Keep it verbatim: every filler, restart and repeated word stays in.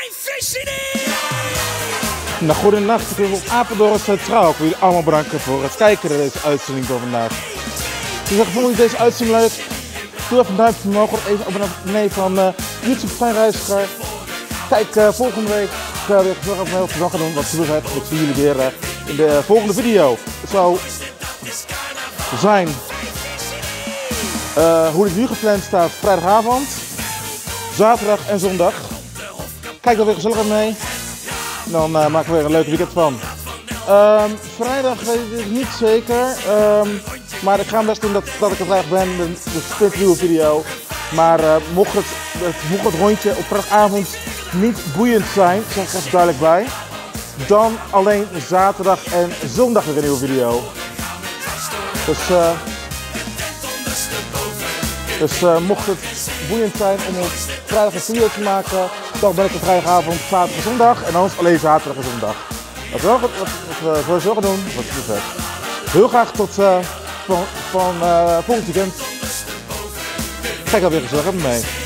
Nou, goedenacht, ik ben op Apeldoorn Centraal. Ik wil jullie allemaal bedanken voor het kijken naar deze uitzending van vandaag. Dus vond je deze uitzending leuk? Doe even een duimpje omhoog, even abonnee van uh, YouTube Fijnreiziger. Kijk, uh, volgende week gaan we weer gezellig mee op de dag gaan doen wat super vet. Ik zie jullie weer uh, in de uh, volgende video. Het zou zijn uh, hoe het nu gepland staat, vrijdagavond, zaterdag en zondag. Kijk dan weer gezellig mee. Dan uh, maken we weer een leuk weekend van. Um, vrijdag weet ik het niet zeker. Um, maar ik ga best doen dat, dat ik er vrijdag ben. Dus een splinternieuwe video. Maar uh, mocht, het, het, mocht het rondje op vrijdagavond niet boeiend zijn, zeg ik er even duidelijk bij. Dan alleen zaterdag en zondag weer een nieuwe video. Dus, uh, dus uh, mocht het boeiend zijn om op vrijdag een video te maken, dan ben ik op vrijdagavond, zaterdag en zondag en anders alleen zaterdag en zondag. Wat we, wat, wat we sowieso gaan doen, wat is vet. Heel graag tot uh, van, van uh, volgend weekend. Kijk alweer gezellig mee.